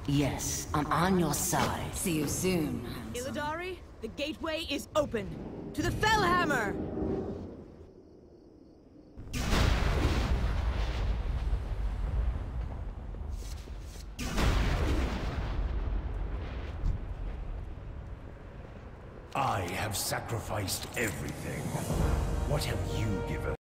Yes, I'm on your side. See you soon. Illidari, the gateway is open. To the Fellhammer! I have sacrificed everything. What have you given?